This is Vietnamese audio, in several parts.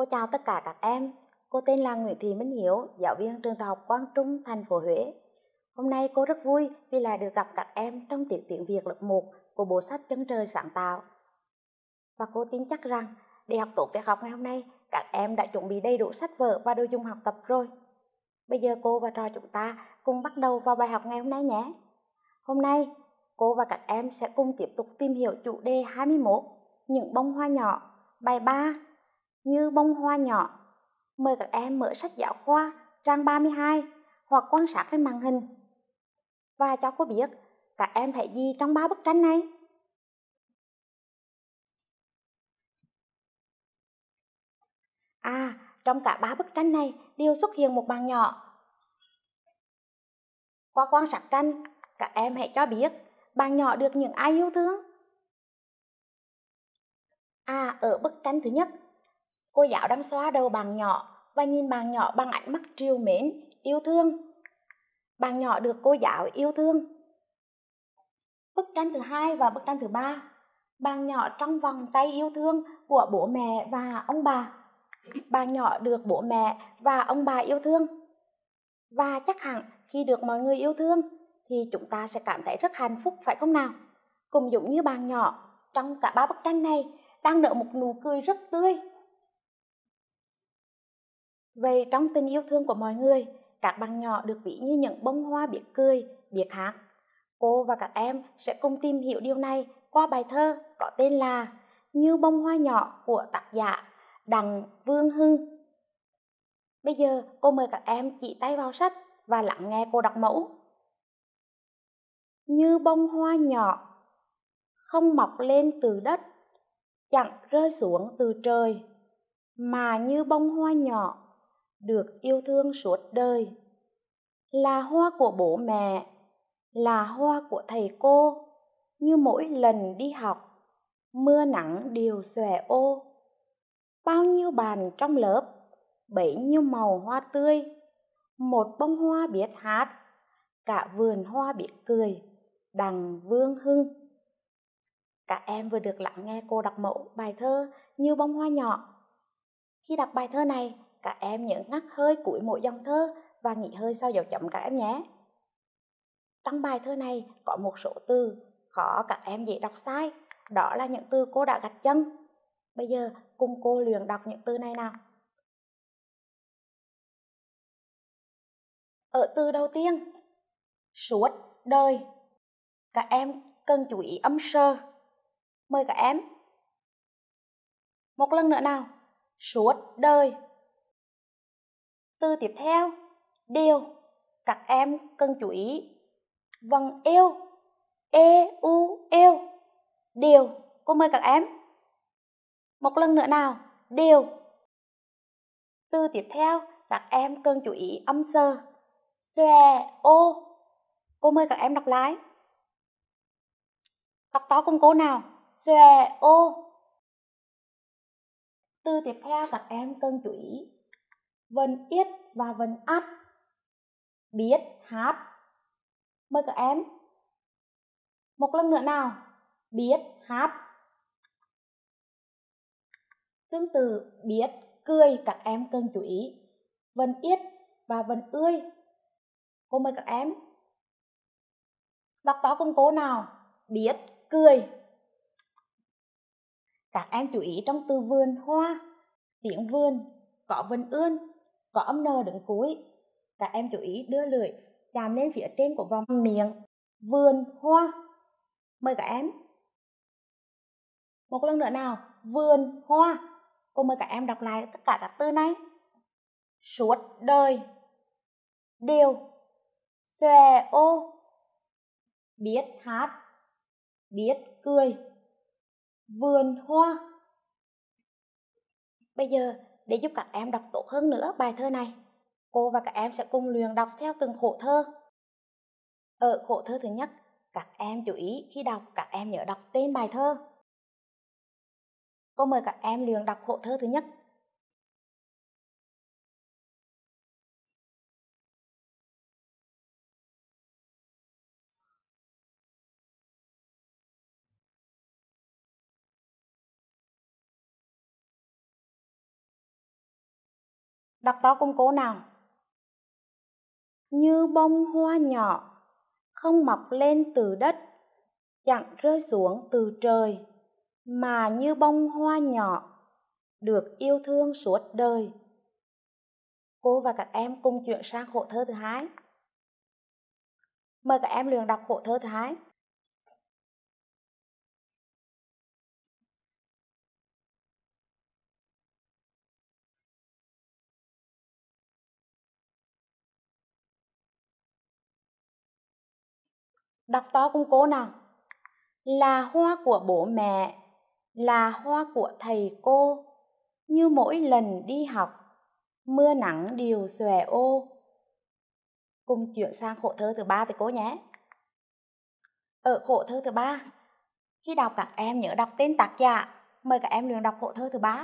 Cô chào tất cả các em. Cô tên là Nguyễn Thị Minh Hiếu, giáo viên trường Tiểu học Quang Trung, thành phố Huế. Hôm nay cô rất vui vì lại được gặp các em trong tiết tiếng Việt lớp 1 của bộ sách Chân Trời Sáng Tạo. Và cô tin chắc rằng để học tốt tiết học ngày hôm nay, các em đã chuẩn bị đầy đủ sách vở và đồ dùng học tập rồi. Bây giờ cô và trò chúng ta cùng bắt đầu vào bài học ngày hôm nay nhé. Hôm nay, cô và các em sẽ cùng tiếp tục tìm hiểu chủ đề 21, những bông hoa nhỏ, bài 3, như bông hoa nhỏ. Mời các em mở sách giáo khoa trang 32 hoặc quan sát trên màn hình. Và cho cô biết các em thấy gì trong 3 bức tranh này? Trong cả 3 bức tranh này đều xuất hiện một bạn nhỏ. Qua quan sát tranh, các em hãy cho biết bạn nhỏ được những ai yêu thương? Ở bức tranh thứ nhất, cô giáo đang xoa đầu bạn nhỏ và nhìn bạn nhỏ bằng ánh mắt trìu mến, yêu thương. Bạn nhỏ được cô giáo yêu thương. Bức tranh thứ hai và bức tranh thứ ba, bạn nhỏ trong vòng tay yêu thương của bố mẹ và ông bà. Bạn nhỏ được bố mẹ và ông bà yêu thương. Và chắc hẳn khi được mọi người yêu thương thì chúng ta sẽ cảm thấy rất hạnh phúc, phải không nào? Cũng giống như bạn nhỏ trong cả 3 bức tranh này đang nở một nụ cười rất tươi. Vậy trong tình yêu thương của mọi người, các bạn nhỏ được ví như những bông hoa biết cười, biết hát. Cô và các em sẽ cùng tìm hiểu điều này qua bài thơ có tên là Như bông hoa nhỏ của tác giả Đặng Vương Hưng. Bây giờ cô mời các em chỉ tay vào sách và lắng nghe cô đọc mẫu. Như bông hoa nhỏ, không mọc lên từ đất, chẳng rơi xuống từ trời, mà như bông hoa nhỏ, được yêu thương suốt đời. Là hoa của bố mẹ, là hoa của thầy cô, như mỗi lần đi học, mưa nắng đều xòe ô. Bao nhiêu bạn trong lớp, bấy nhiêu màu hoa tươi, một bông hoa biết hát, cả vườn hoa biết cười. Đặng Vương Hưng. Các em vừa được lắng nghe cô đọc mẫu bài thơ Như bông hoa nhỏ. Khi đọc bài thơ này, các em nhớ ngắt hơi cuối mỗi dòng thơ và nghỉ hơi sau dấu chấm các em nhé. Trong bài thơ này có một số từ khó các em dễ đọc sai, đó là những từ cô đã gạch chân. Bây giờ cùng cô luyện đọc những từ này nào. Ở từ đầu tiên, suốt đời. Các em cần chú ý âm sơ. Mời các em. Một lần nữa nào. Suốt đời. Từ tiếp theo, điều. Các em cần chú ý vần êu. E, u, êu. Điều. Cô mời các em. Một lần nữa nào. Điều. Từ tiếp theo, các em cần chú ý âm sơ. Xòe, ô. Cô mời các em đọc lại. Đọc to cùng cô nào. Xòe, ô. Từ tiếp theo các em cần chú ý vần yết và vần át. Biết, hát. Mời các em. Một lần nữa nào. Biết, hát. Tương tự biết, cười, các em cần chú ý vần yết và vần ươi. Cô mời các em. Đọc to cùng cô nào. Biết, cười. Các em chú ý trong từ vườn hoa, tiếng vườn có vần ươn, có âm n đứng cuối. Các em chú ý đưa lưỡi chạm lên phía trên của vòng miệng. Vườn hoa. Mời các em. Một lần nữa nào. Vườn hoa. Cô mời các em đọc lại tất cả các từ này. Suốt đời. Điều. Xòe ô. Biết hát. Biết cười. Vườn hoa. Bây giờ để giúp các em đọc tốt hơn nữa bài thơ này, cô và các em sẽ cùng luyện đọc theo từng khổ thơ. Ở khổ thơ thứ nhất, các em chú ý khi đọc các em nhớ đọc tên bài thơ. Cô mời các em luyện đọc khổ thơ thứ nhất. Đọc to cùng cô nào. Như bông hoa nhỏ, không mọc lên từ đất, chẳng rơi xuống từ trời, mà như bông hoa nhỏ, được yêu thương suốt đời. Cô và các em cùng chuyển sang khổ thơ thứ hai. Mời các em luyện đọc khổ thơ thứ hai. Đọc to cùng cô nào. Là hoa của bố mẹ, là hoa của thầy cô, như mỗi lần đi học, mưa nắng đều xòe ô. Cùng chuyển sang khổ thơ thứ ba với cô nhé. Ở khổ thơ thứ ba, khi đọc các em nhớ đọc tên tác giả. Mời các em luyện đọc khổ thơ thứ ba.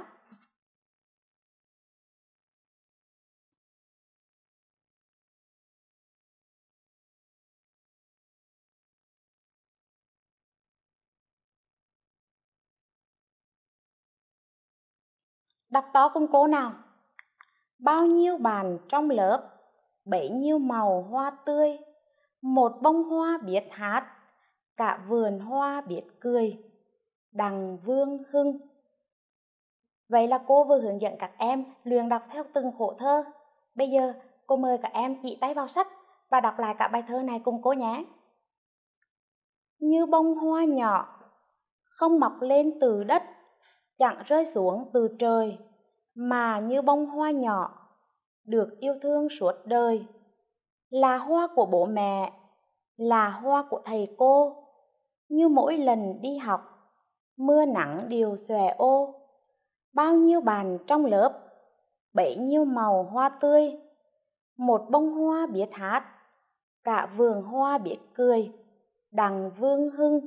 Đọc to cùng cô nào. Bao nhiêu bạn trong lớp, bấy nhiêu màu hoa tươi, một bông hoa biết hát, cả vườn hoa biết cười. Đằng Vương Hưng. Vậy là cô vừa hướng dẫn các em luyện đọc theo từng khổ thơ. Bây giờ cô mời các em chỉ tay vào sách và đọc lại cả bài thơ này cùng cô nhé. Như bông hoa nhỏ, không mọc lên từ đất, chẳng rơi xuống từ trời, mà như bông hoa nhỏ, được yêu thương suốt đời. Là hoa của bố mẹ, là hoa của thầy cô, như mỗi lần đi học, mưa nắng đều xòe ô. Bao nhiêu bạn trong lớp, bấy nhiêu màu hoa tươi, một bông hoa biết hát, cả vườn hoa biết cười. Đằng Vương Hưng.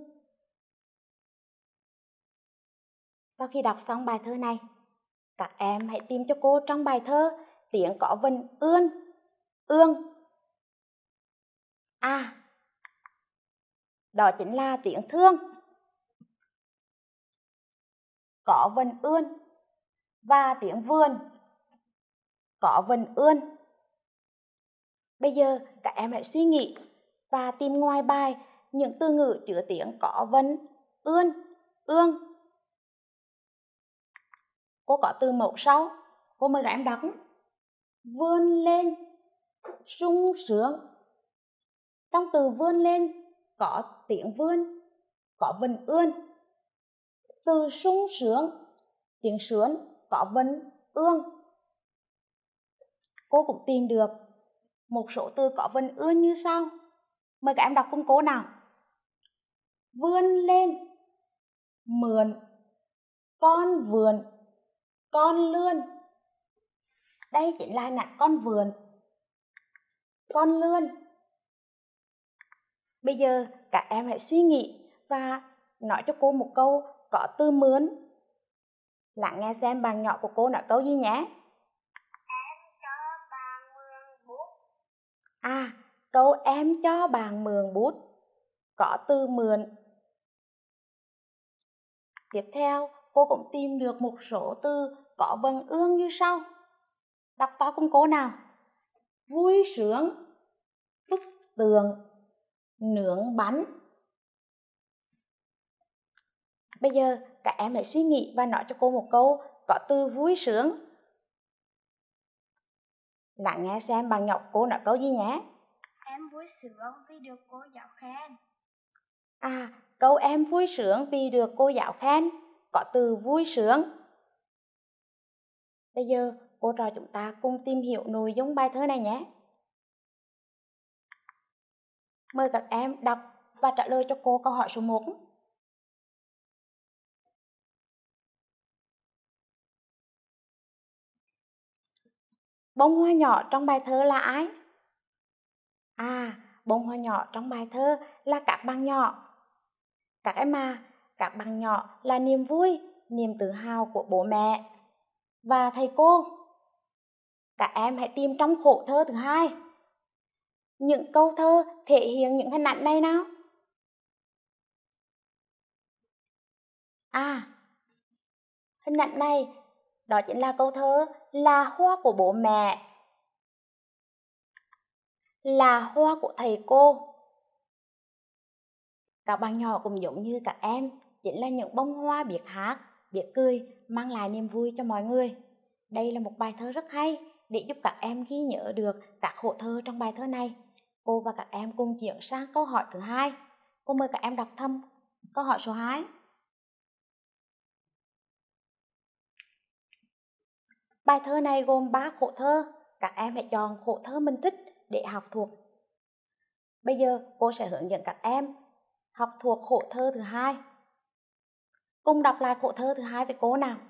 Sau khi đọc xong bài thơ này, các em hãy tìm cho cô trong bài thơ tiếng có vần ươn, ương. Đó chính là tiếng thương, có vần ươn, và tiếng vườn, có vần ươn. Bây giờ các em hãy suy nghĩ và tìm ngoài bài những từ ngữ chứa tiếng có vần ươn, ương. Cô có từ mẫu sau, cô mời các em đọc. Vươn lên, sung sướng. Trong từ vươn lên có tiếng vươn, có vần ươn. Từ sung sướng, tiếng sướng có vần ương. Cô cũng tìm được một số từ có vần ươn như sau. Mời các em đọc cùng cô nào. Vươn lên, mượn, con vườn, con lươn. Đây chính là hình ảnh con vườn, con lươn. Bây giờ các em hãy suy nghĩ và nói cho cô một câu có từ mướn. Lắng nghe xem bạn nhỏ của cô nói câu gì nhé. Em cho bạn mượn bút. Câu em cho bạn mượn bút có từ mượn. Tiếp theo, cô cũng tìm được một số từ có vần ương như sau. Đọc to cùng cô nào. Vui sướng, bức tường, nướng bánh. Bây giờ các em hãy suy nghĩ và nói cho cô một câu có từ vui sướng. Lắng nghe xem bạn nhỏ cô nói câu gì nhé. Em vui sướng vì được cô giáo khen. Câu em vui sướng vì được cô giáo khen có từ vui sướng. Bây giờ cô trò chúng ta cùng tìm hiểu nội dung bài thơ này nhé. Mời các em đọc và trả lời cho cô câu hỏi số 1. Bông hoa nhỏ trong bài thơ là ai? Bông hoa nhỏ trong bài thơ là các bạn nhỏ. Các em các bạn nhỏ là niềm vui, niềm tự hào của bố mẹ và thầy cô. Các em hãy tìm trong khổ thơ thứ hai những câu thơ thể hiện những hình ảnh này nào. Hình ảnh này Đó chính là câu thơ Là hoa của bố mẹ, là hoa của thầy cô. Các bạn nhỏ cũng giống như các em, chính là những bông hoa biết hát, biết cười, mang lại niềm vui cho mọi người. Đây là một bài thơ rất hay để giúp các em ghi nhớ được các hổ thơ trong bài thơ này. Cô và các em cùng chuyển sang câu hỏi thứ hai. Cô mời các em đọc thầm câu hỏi số 2. Bài thơ này gồm 3 khổ thơ, các em hãy chọn khổ thơ mình thích để học thuộc. Bây giờ cô sẽ hướng dẫn các em học thuộc khổ thơ thứ hai. Cùng đọc lại khổ thơ thứ hai với cô nào.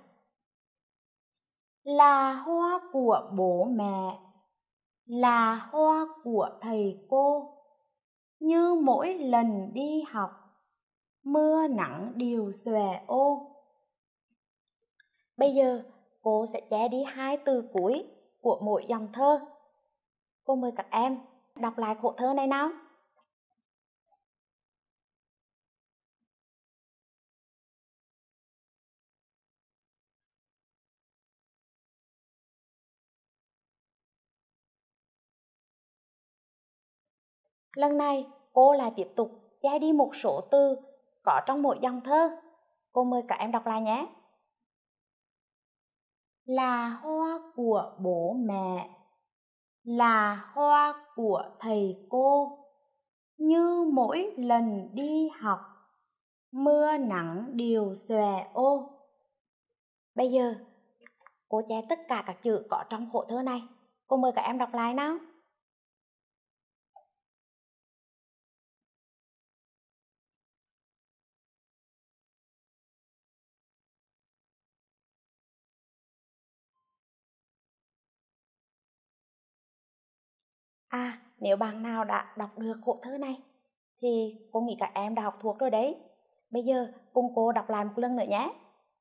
Là hoa của bố mẹ, là hoa của thầy cô, như mỗi lần đi học, mưa nắng đều xòe ô. Bây giờ cô sẽ che đi 2 từ cuối của mỗi dòng thơ. Cô mời các em đọc lại khổ thơ này nào. Lần này cô lại tiếp tục che đi một số từ có trong mỗi dòng thơ. Cô mời các em đọc lại nhé. Là hoa của bố mẹ, là hoa của thầy cô, như mỗi lần đi học, mưa nắng đều xòe ô. Bây giờ cô che tất cả các chữ có trong khổ thơ này. Cô mời các em đọc lại nào. Nếu bạn nào đã đọc được khổ thơ này thì cô nghĩ các em đã học thuộc rồi đấy. Bây giờ cùng cô đọc lại một lần nữa nhé.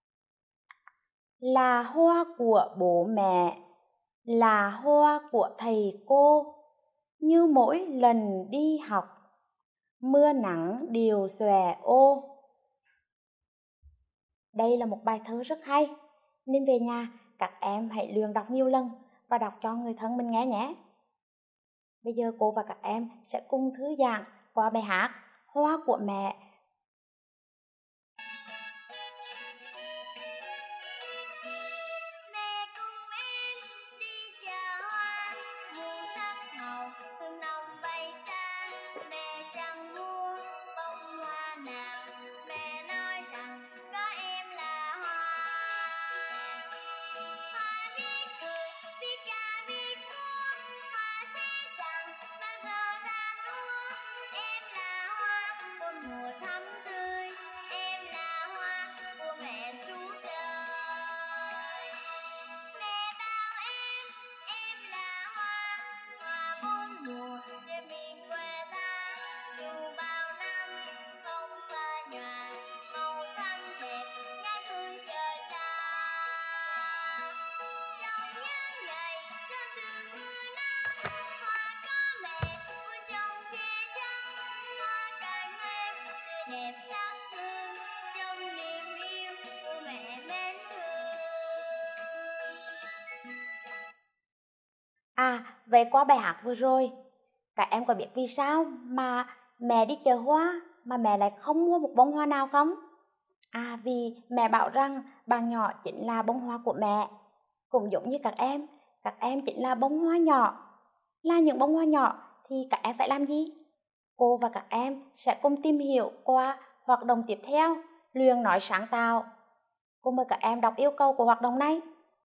Là hoa của bố mẹ, là hoa của thầy cô, như mỗi lần đi học, mưa nắng đều xòe ô. Đây là một bài thơ rất hay, nên về nhà các em hãy luyện đọc nhiều lần và đọc cho người thân mình nghe nhé. Bây giờ cô và các em sẽ cùng thư giãn qua bài hát Hoa của mẹ. Mẹ cùng em đi chợ hoa, mua sắc màu hương nồng bay xa. Mẹ chẳng mua bông hoa nào, mẹ nói rằng có em là hoa. Hoa biết cười, biết ca, biết múa, hoa sẽ chẳng bao giờ ra úa. Em là hoa của mùa thắm tươi, em là hoa của mẹ suốt đời. Mẹ bảo em là hoa, hoa bốn mùa trên miền quê ta. Dù bao năm không phai nhòa, màu thắm đẹp ngát hương trời xa. Trong những ngày cho sương mưa nắng, hoa có mẹ vui trong che chắn. Hoa càng thêm tươi đẹp sắc hương, trong niềm yêu của mẹ mến thương. Vậy qua bài hát vừa rồi, các em có biết vì sao mà mẹ đi chợ hoa mà mẹ lại không mua một bông hoa nào không? Vì mẹ bảo rằng bạn nhỏ chính là bông hoa của mẹ. Cũng giống như các em chính là bông hoa nhỏ. Là những bông hoa nhỏ thì các em phải làm gì? Cô và các em sẽ cùng tìm hiểu qua hoạt động tiếp theo, luyện nói sáng tạo. Cô mời các em đọc yêu cầu của hoạt động này.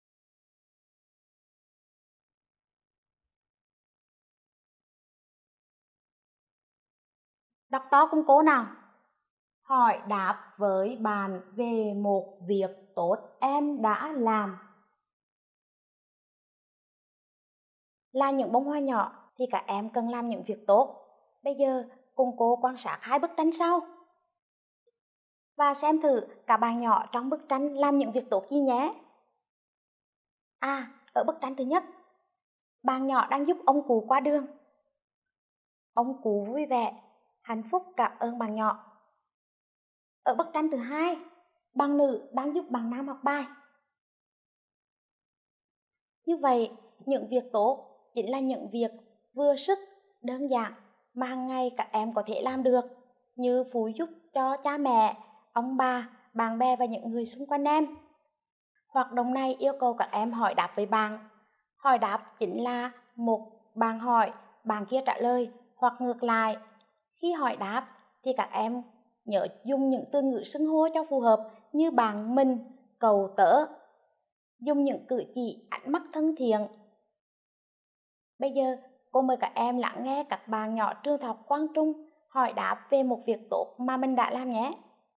Đọc to cùng cô nào. Hỏi đáp với bạn về một việc tốt em đã làm. Là những bông hoa nhỏ thì các em cần làm những việc tốt. Bây giờ cùng cô quan sát 2 bức tranh sau và xem thử các bạn nhỏ trong bức tranh làm những việc tốt gì nhé. Ở bức tranh thứ nhất, bạn nhỏ đang giúp ông cụ qua đường. Ông cụ vui vẻ, hạnh phúc cảm ơn bạn nhỏ. Ở bức tranh thứ hai, bạn nữ đang giúp bạn nam học bài. Như vậy, những việc tốt chính là những việc vừa sức, đơn giản mà hàng ngày các em có thể làm được, như phụ giúp cho cha mẹ, ông bà, bạn bè và những người xung quanh em. Hoạt động này yêu cầu các em hỏi đáp với bạn. Hỏi đáp chính là một bạn hỏi, bạn kia trả lời, hoặc ngược lại. Khi hỏi đáp thì các em nhớ dùng những từ ngữ xưng hô cho phù hợp như bạn, mình, cậu, tớ. Dùng những cử chỉ, ánh mắt thân thiện. Bây giờ, cô mời các em lắng nghe các bạn nhỏ trường học Quang Trung hỏi đáp về một việc tốt mà mình đã làm nhé.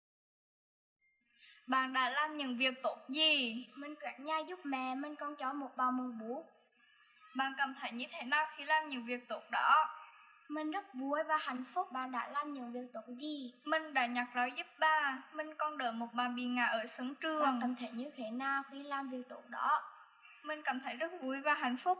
Bạn đã làm những việc tốt gì? Mình quét nhà giúp mẹ, mình còn cho một bao mùi bút. Bạn cảm thấy như thế nào khi làm những việc tốt đó? Mình rất vui và hạnh phúc. Bạn đã làm những việc tốt gì? Mình đã nhặt rau giúp bà. Mình còn đỡ một bà bị ngã ở sân trường. Bạn cảm thấy như thế nào khi làm việc tốt đó? Mình cảm thấy rất vui và hạnh phúc.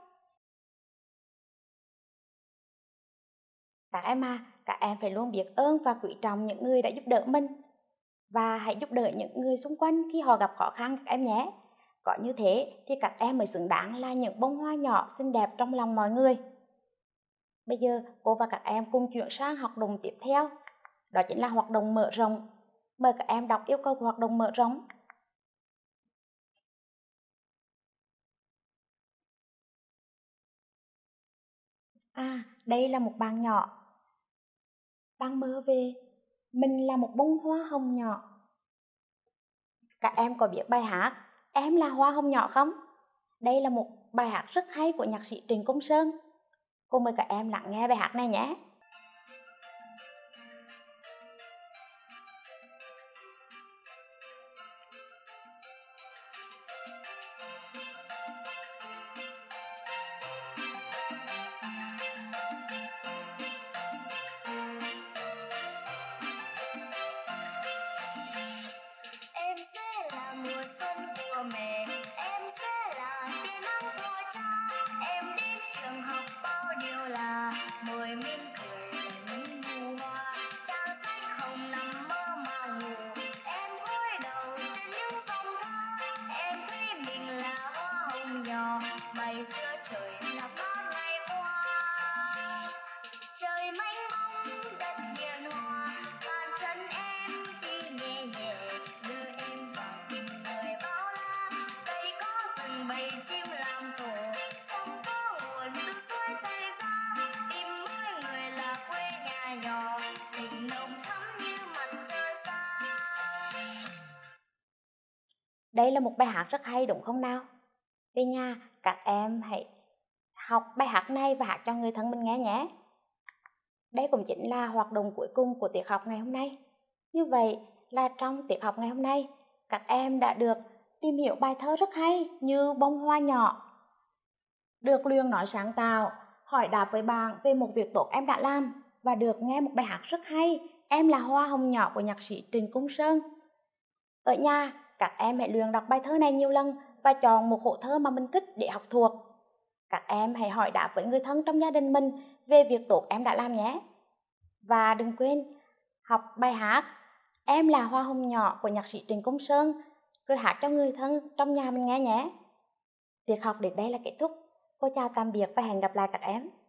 Các em phải luôn biết ơn và quý trọng những người đã giúp đỡ mình. Và hãy giúp đỡ những người xung quanh khi họ gặp khó khăn các em nhé. Có như thế thì các em mới xứng đáng là những bông hoa nhỏ xinh đẹp trong lòng mọi người. Bây giờ cô và các em cùng chuyển sang hoạt động tiếp theo. Đó chính là hoạt động mở rộng. Mời các em đọc yêu cầu của hoạt động mở rộng. Đây là một bạn nhỏ đang mơ về mình là một bông hoa hồng nhỏ. Các em có biết bài hát Em là hoa hồng nhỏ không? Đây là một bài hát rất hay của nhạc sĩ Trịnh Công Sơn. Cô mời các em lắng nghe bài hát này nhé. Em sẽ là mùa xuân của mẹ, em sẽ là tia nắng của cha. Em đến trường học bao điều là môi mỉm cười là những nụ hoa. Trang sách không nằm mơ mà ngủ, em cúi đầu trên những dòng thơ. Em thấy mình là hoa hồng nhỏ, bay giữa trời là mát ngày qua. Trời mênh mông đất hiền hòa, bàn chân em đi nhẹ nhẹ, đưa em vào tình người bao la. Cây có rừng bầy chim làm tổ, sông có nguồn từ suối chảy ra. Tìm mỗi người là quê nhà nhỏ, tình nồng thắm như mặt trời xa. Đây là một bài hát rất hay đúng không nào? Về nhà các em hãy học bài hát này và hát cho người thân mình nghe nhé. Đây cũng chính là hoạt động cuối cùng của tiết học ngày hôm nay. Như vậy là trong tiết học ngày hôm nay, các em đã được tìm hiểu bài thơ rất hay như Bông hoa nhỏ, được luyện nói sáng tạo, hỏi đáp với bạn về một việc tốt em đã làm và được nghe một bài hát rất hay Em là hoa hồng nhỏ của nhạc sĩ Trịnh Công Sơn. Ở nhà, các em hãy luyện đọc bài thơ này nhiều lần và chọn một hộ thơ mà mình thích để học thuộc. Các em hãy hỏi đáp với người thân trong gia đình mình về việc tốt em đã làm nhé. Và đừng quên học bài hát Em là hoa hồng nhỏ của nhạc sĩ Trịnh Công Sơn, rồi hát cho người thân trong nhà mình nghe nhé. Việc học đến đây là kết thúc. Cô chào tạm biệt và hẹn gặp lại các em.